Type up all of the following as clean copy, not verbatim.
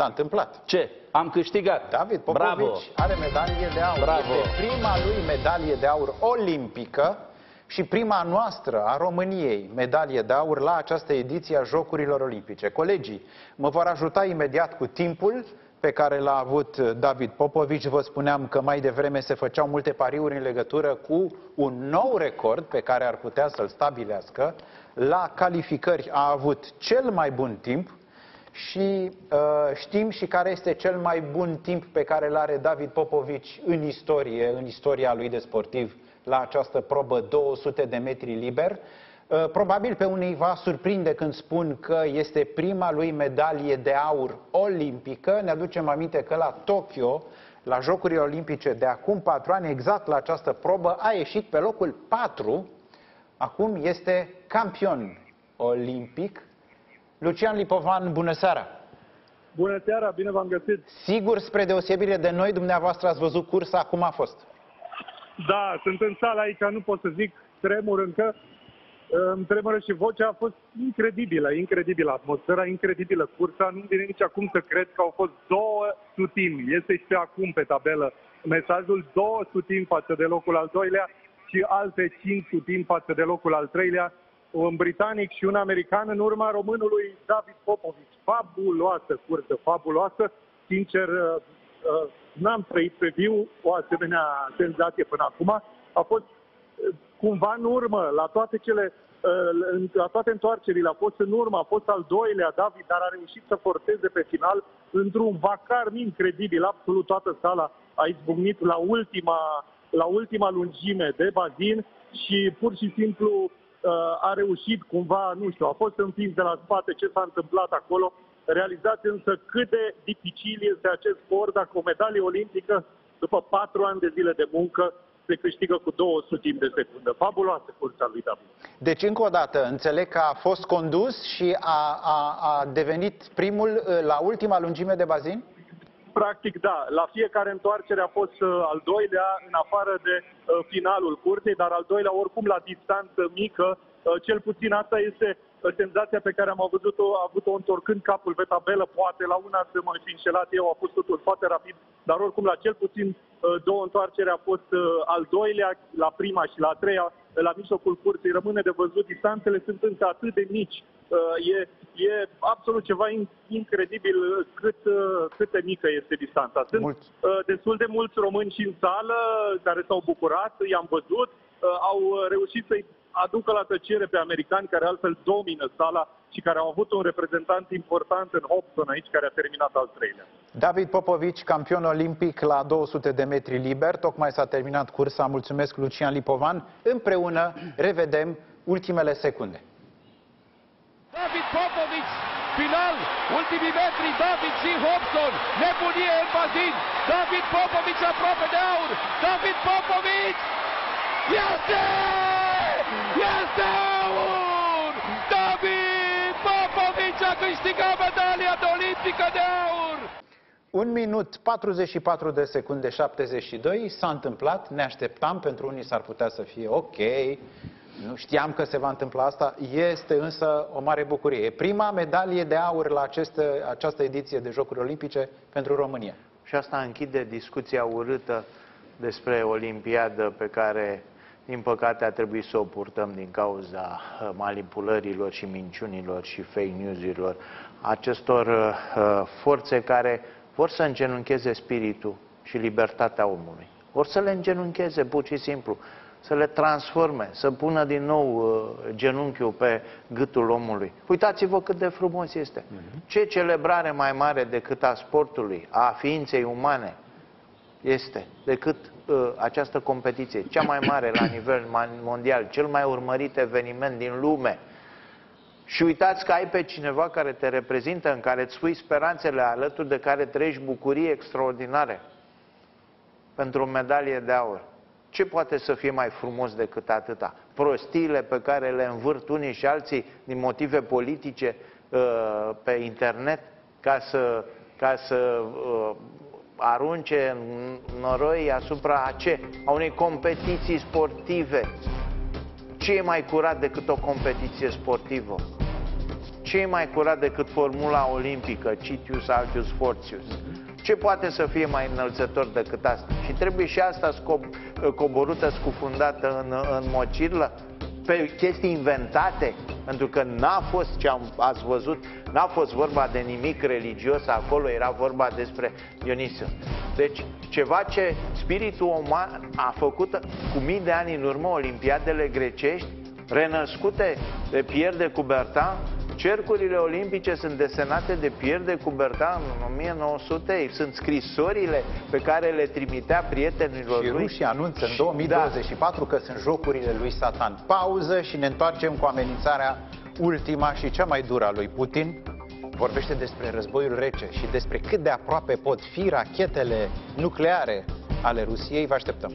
S-a întâmplat. Ce? Am câștigat. David Popovici Bravo. are medalie de aur. Bravo. Este prima lui medalie de aur olimpică și prima noastră a României medalie de aur la această ediție a Jocurilor Olimpice. Colegii mă vor ajuta imediat cu timpul pe care l-a avut David Popovici. Vă spuneam că mai devreme se făceau multe pariuri în legătură cu un nou record pe care ar putea să-l stabilească. La calificări a avut cel mai bun timp și știm și care este cel mai bun timp pe care îl are David Popovici în istoria lui de sportiv la această probă 200 de metri liber. Probabil pe unii va surprinde când spun că este prima lui medalie de aur olimpică. Ne aducem aminte că la Tokyo, la Jocurile Olimpice de acum 4 ani, exact la această probă, a ieșit pe locul 4. Acum este campion olimpic. Lucian Lipovan, bună seara! Bună seara, bine v-am găsit! Sigur, spre deosebire de noi, dumneavoastră ați văzut cursa, cum a fost? Da, sunt în sală aici, nu pot să zic, tremur încă. Îmi tremură și vocea, a fost incredibilă atmosfera, incredibilă cursa. Nu-mi vine nici acum să cred că au fost 2 sutimi. Este și pe acum pe tabelă mesajul, 2 sutimi față de locul al doilea și alte 5 sutimi față de locul al treilea. Un britanic și un american în urma românului David Popovici. Fabuloasă cursă, fabuloasă. Sincer, n-am trăit pe viu o asemenea senzație până acum. A fost cumva în urmă, la toate întoarcerile a fost în urmă, a fost al doilea David, dar a reușit să forțeze pe final într-un vacarm incredibil. Absolut toată sala a izbucnit la ultima lungime de bazin și pur și simplu a reușit cumva, nu știu, a fost învins de la spate ce s-a întâmplat acolo. Realizați însă cât de dificil este acest sport dacă o medalie olimpică, după 4 ani de zile de muncă, se câștigă cu 200 de secundă. Fabuloasă cursa lui David. Deci, încă o dată, înțeleg că a fost condus și a devenit primul la ultima lungime de bazin? Practic, da. La fiecare întoarcere a fost al doilea, în afară de finalul cursei, dar al doilea oricum la distanță mică. Cel puțin asta este senzația pe care am avut-o întorcând capul pe tabelă. Poate la una să mă fi înșelat eu, a fost totul foarte rapid, dar oricum la cel puțin 2 întoarcere a fost al doilea, la prima și la a treia, la mijlocul cursei. Rămâne de văzut, distanțele sunt încă atât de mici. E absolut ceva incredibil cât de mică este distanța. Sunt destul de mulți români și în sală care s-au bucurat, i-am văzut, au reușit să-i aducă la tăcere pe americani care altfel domină sala și care au avut un reprezentant important în Hobson aici, care a terminat al treilea. David Popovici, campion olimpic la 200 de metri liber. Tocmai s-a terminat cursa. Mulțumesc, Lucian Lipovan. Împreună revedem ultimele secunde. David Popovici, final, ultimii metri, David și Hobson, nebunie în bazin, David Popovici aproape de aur, David Popovici, este aur! David Popovici a câștigat medalia olimpică de aur! 1 minut 44 de secunde 72, s-a întâmplat, ne așteptam, pentru unii s-ar putea să fie ok, nu știam că se va întâmpla asta, este însă o mare bucurie. E prima medalie de aur la această ediție de Jocuri Olimpice pentru România. Și asta închide discuția urâtă despre Olimpiadă pe care, din păcate, a trebuit să o purtăm din cauza manipulărilor și minciunilor și fake news-urilor acestor forțe care vor să îngenuncheze spiritul și libertatea omului. Vor să le îngenuncheze pur și simplu, să le transforme, să pună din nou genunchiul pe gâtul omului. Uitați-vă cât de frumos este. Ce celebrare mai mare decât a sportului, a ființei umane este decât această competiție, cea mai mare la nivel mondial, cel mai urmărit eveniment din lume. Și uitați că ai pe cineva care te reprezintă, în care îți spui speranțele, alături de care trăiești bucurii extraordinare pentru o medalie de aur. Ce poate să fie mai frumos decât atâta? Prostiile pe care le învârt unii și alții din motive politice pe internet ca să arunce noroi asupra a unei competiții sportive. Ce e mai curat decât o competiție sportivă? ce e mai curat decât formula olimpică, Citius Altius Fortius? Ce poate să fie mai înălțător decât asta? Și trebuie și asta coborâtă, scufundată în mocirlă? Pe chestii inventate? Pentru că n-a fost, ați văzut, n-a fost vorba de nimic religios acolo, era vorba despre Dionisie. Deci, ceva ce spiritul uman a făcut cu mii de ani în urmă, olimpiadele grecești, renăscute de Pierre de Coubertin. Cercurile olimpice sunt desenate de Pierre de Coubertin în 1900, sunt scrisorile pe care le trimitea prietenilor lui. Și rușii anunță în 2024 că sunt jocurile lui Satan. Pauză și ne întoarcem cu amenințarea ultima și cea mai dură a lui Putin. Vorbește despre războiul rece și despre cât de aproape pot fi rachetele nucleare ale Rusiei. Vă așteptăm!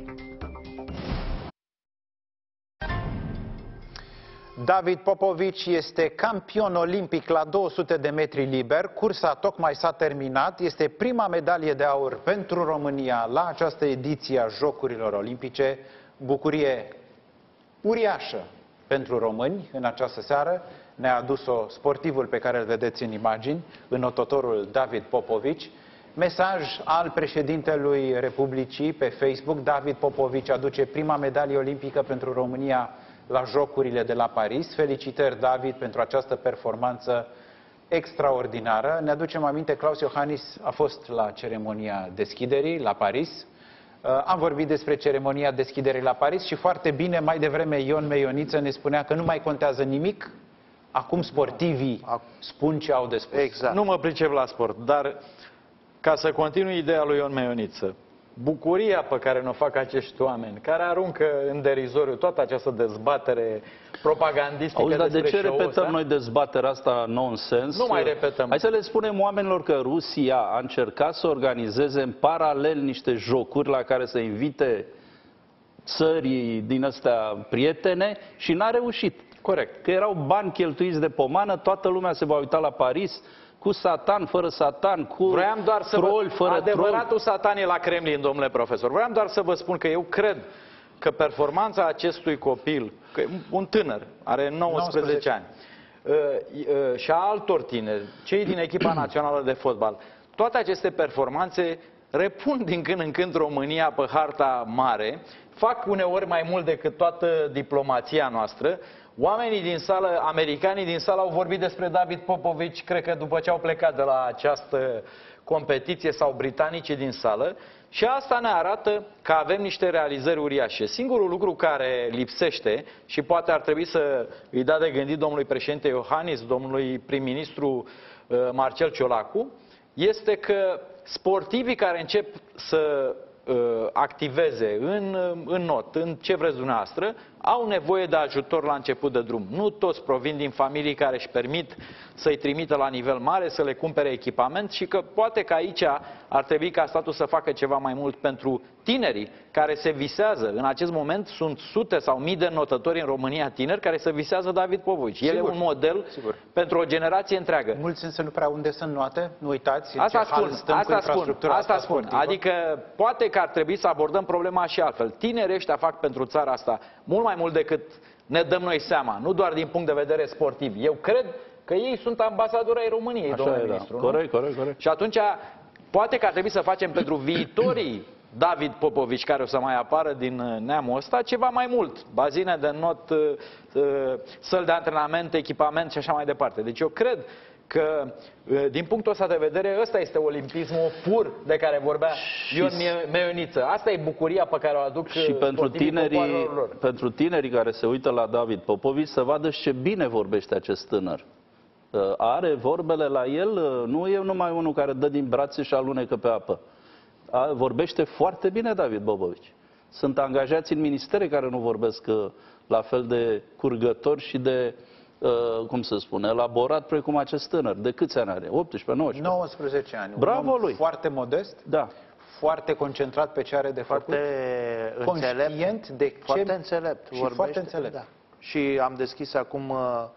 David Popovici este campion olimpic la 200 de metri liber. Cursa tocmai s-a terminat. Este prima medalie de aur pentru România la această ediție a Jocurilor Olimpice. Bucurie uriașă pentru români în această seară. Ne-a adus-o sportivul pe care îl vedeți în imagini, înotătorul David Popovici. Mesaj al președintelui Republicii pe Facebook. David Popovici aduce prima medalie olimpică pentru România la Jocurile de la Paris. Felicitări, David, pentru această performanță extraordinară. Ne aducem aminte, Klaus Iohannis a fost la ceremonia deschiderii la Paris. Am vorbit despre ceremonia deschiderii la Paris și foarte bine, mai devreme Ion Meioniță ne spunea că nu mai contează nimic. Acum sportivii spun ce au de spus. Exact. Nu mă pricep la sport, dar ca să continui ideea lui Ion Meioniță, bucuria pe care ne-o fac acești oameni, care aruncă în derizoriu toată această dezbatere propagandistică. Auzi, dar de ce repetăm ăsta? noi dezbaterea asta nonsens? Nu mai repetăm. Hai să le spunem oamenilor că Rusia a încercat să organizeze în paralel niște jocuri la care să invite țări din astea prietene și n-a reușit. Corect. Că erau bani cheltuiți de pomană, toată lumea se va uita la Paris, cu Satan, fără Satan, cu troll, fără adevăratul Satan e la Kremlin, domnule profesor. Vreau doar să vă spun că eu cred că performanța acestui copil, că e un tânăr, are 19 ani, și a altor tineri, cei din echipa națională de fotbal, toate aceste performanțe repun din când în când România pe harta mare, fac uneori mai mult decât toată diplomația noastră. Oamenii din sală, americanii din sală au vorbit despre David Popovici, cred că după ce au plecat de la această competiție, sau britanicii din sală, și asta ne arată că avem niște realizări uriașe. Singurul lucru care lipsește, și poate ar trebui să îi dea de gândit domnului președinte Iohannis, domnului prim-ministru Marcel Ciolacu, este că sportivii care încep să activeze în not, în ce vreți dumneavoastră, au nevoie de ajutor la început de drum. Nu toți provin din familii care își permit să-i trimită la nivel mare, să le cumpere echipament, și că poate că aici ar trebui ca statul să facă ceva mai mult pentru tinerii care se visează. În acest moment sunt sute sau mii de notători în România tineri care se visează David Popovici. El e un model pentru o generație întreagă. Mulți însă nu prea unde sunt noate, nu uitați asta ce hal stăm cu infrastructura asta spun. Adică poate că ar trebui să abordăm problema și altfel. Tinerii ăștia fac pentru țara asta mult mai mult decât ne dăm noi seama, nu doar din punct de vedere sportiv. Eu cred că ei sunt ambasadori ai României, domnule ministru. Corect, corect, corect. Și atunci poate că ar trebui să facem pentru viitorii David Popovici care o să mai apară din neamul ăsta ceva mai mult. Bazine de not, săli de antrenament, echipament și așa mai departe. Deci eu cred că, din punctul ăsta de vedere, ăsta este olimpismul pur de care vorbea Ion Meioniță. Asta e bucuria pe care o aduc și pentru tinerii care se uită la David Popovici, să vadă ce bine vorbește acest tânăr. Are vorbele la el, nu e numai unul care dă din brațe și alunecă pe apă. Vorbește foarte bine David Popovici. Sunt angajați în ministere care nu vorbesc la fel de curgători și de, cum se spune, elaborat precum acest tânăr. De câți ani are? 18, 19? 19 ani. Bravo lui! Foarte modest, da. Foarte concentrat pe ce are de făcut. Conștient de ce... Foarte înțelept. Și foarte înțelept. Da. Și am deschis acum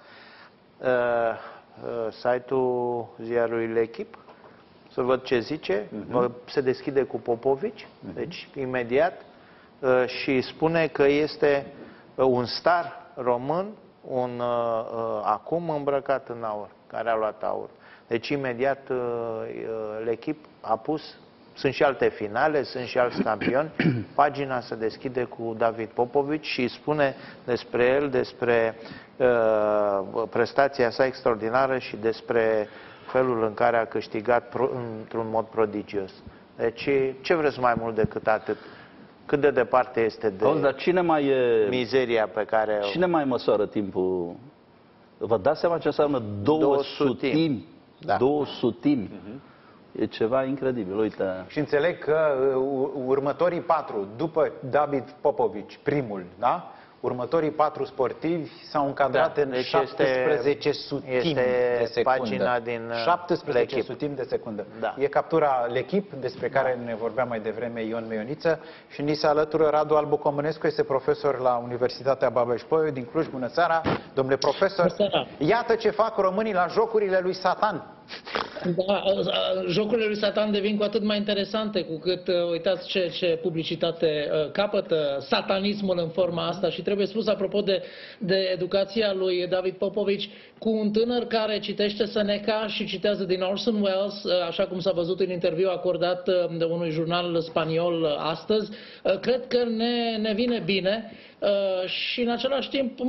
site-ul ziarului L'Echip, să văd ce zice. Se deschide cu Popovici, deci imediat, și spune că este un star român, acum îmbrăcat în aur. care a luat aur. Deci imediat l'Echip a pus, sunt și alte finale, sunt și alți campioni, pagina se deschide cu David Popovici și spune despre el, despre prestația sa extraordinară și despre felul în care a câștigat într-un mod prodigios. Deci ce vreți mai mult decât atât? Cât de departe este de dar cine mai e... mizeria pe care... Cine mai măsoară timpul? Vă dați seama ce înseamnă 200? Da. 200. E ceva incredibil, uite. Și înțeleg că următorii 4, după David Popovici, primul, da? Următorii 4 sportivi s-au încadrat în deci 17 sutimi de secundă. Pagina din 17 sutimi de secundă. Da. E captura l'Echip, despre care ne vorbea mai devreme Ion Meioniță, și ni se alătură Radu Albu Comănescu, este profesor la Universitatea Babeș-Bolyai din Cluj. Bună seara, domnule profesor. Iată ce fac românii la jocurile lui Satan. Da, jocurile lui Satan devin cu atât mai interesante cu cât, uitați ce publicitate capătă satanismul în forma asta. Și trebuie spus, apropo de educația lui David Popovici, cu un tânăr care citește Seneca și citează din Orson Welles, așa cum s-a văzut în interviu acordat de unui jurnal spaniol astăzi, cred că ne vine bine. Și în același timp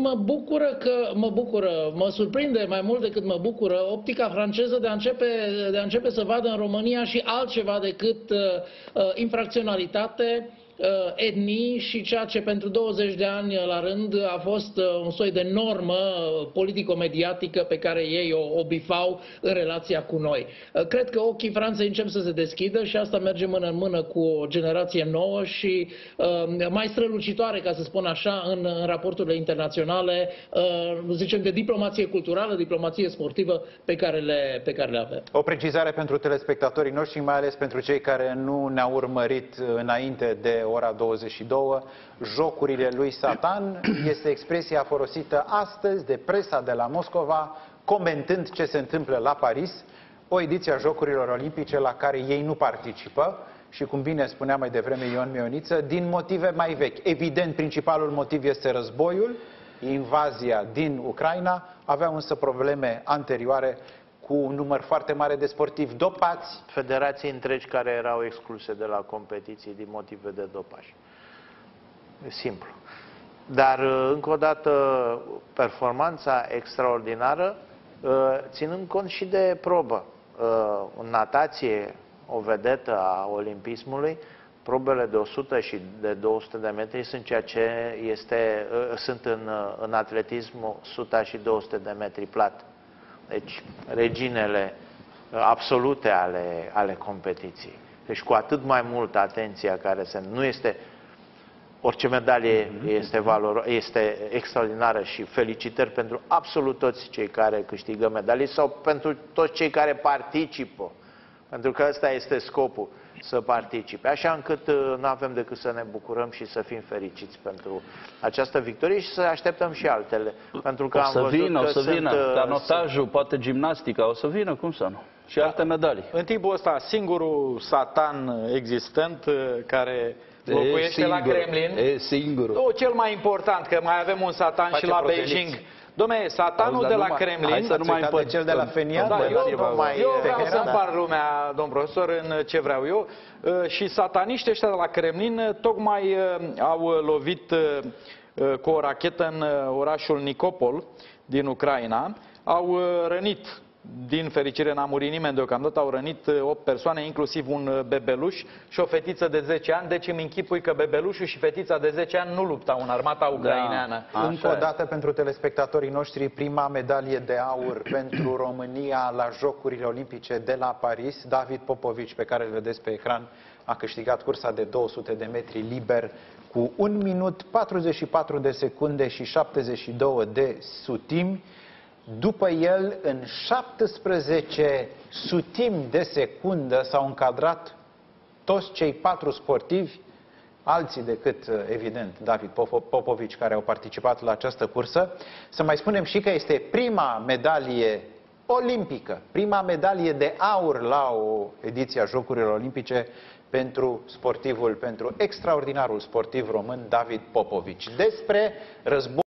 mă surprinde mai mult decât mă bucură optica franceză de a începe să vadă în România și altceva decât infracționalitate, etnii și ceea ce pentru 20 de ani la rând a fost un soi de normă politico-mediatică pe care ei o bifau în relația cu noi. Cred că ochii Franței încep să se deschidă și asta merge mână în mână cu o generație nouă și mai strălucitoare, ca să spun așa, în raporturile internaționale, zicem, de diplomație culturală, diplomație sportivă pe care le avem. O precizare pentru telespectatorii noștri, mai ales pentru cei care nu ne-au urmărit înainte de ora 22, jocurile lui Satan este expresia folosită astăzi de presa de la Moscova, comentând ce se întâmplă la Paris, o ediție a Jocurilor Olimpice la care ei nu participă și, cum bine spunea mai devreme Ion Meioniță, din motive mai vechi. Evident, principalul motiv este războiul, invazia din Ucraina, aveau însă probleme anterioare cu un număr foarte mare de sportivi dopați. Federații întregi care erau excluse de la competiții din motive de dopaj. E simplu. Dar, încă o dată, performanța extraordinară, ținând cont și de probă. În natație, o vedetă a olimpismului, probele de 100 și de 200 de metri sunt ceea ce sunt în atletism 100 și 200 de metri plat. Deci, reginele absolute ale competiției. Deci, cu atât mai multă atenția care nu este... Orice medalie este extraordinară și felicitări pentru absolut toți cei care câștigă medalii sau pentru toți cei care participă. Pentru că ăsta este scopul, să participe. Așa încât nu avem decât să ne bucurăm și să fim fericiți pentru această victorie și să așteptăm și altele. Pentru că o să vină, canotajul, poate gimnastica, o să vină, cum să nu? Și alte medalii. În timpul ăsta, singurul Satan existent care locuiește la Kremlin. E singurul. Cel mai important, că mai avem un Satan și la Beijing. Dom'le, Satanul de la Kremlin... Hai să nu mai împăr cel de la Fenian. Da, eu vreau să împar lumea, domn profesor, în ce vreau eu. Și sataniștii ăștia de la Kremlin tocmai au lovit cu o rachetă în orașul Nikopol din Ucraina. Au rănit, din fericire n-a murit nimeni deocamdată, au rănit 8 persoane, inclusiv un bebeluș și o fetiță de 10 ani, deci îmi închipui că bebelușul și fetița de 10 ani nu luptau în armata ucraineană. Da, încă o dată pentru telespectatorii noștri, prima medalie de aur pentru România la Jocurile Olimpice de la Paris. David Popovici, pe care îl vedeți pe ecran, a câștigat cursa de 200 de metri liber cu 1 minut 44 de secunde și 72 de sutimi. După el, în 17 sutimi de secundă s-au încadrat toți cei 4 sportivi, alții decât, evident, David Popovici, care au participat la această cursă. Să mai spunem și că este prima medalie olimpică, prima medalie de aur la o ediție a Jocurilor Olimpice pentru extraordinarul sportiv român David Popovici. Despre război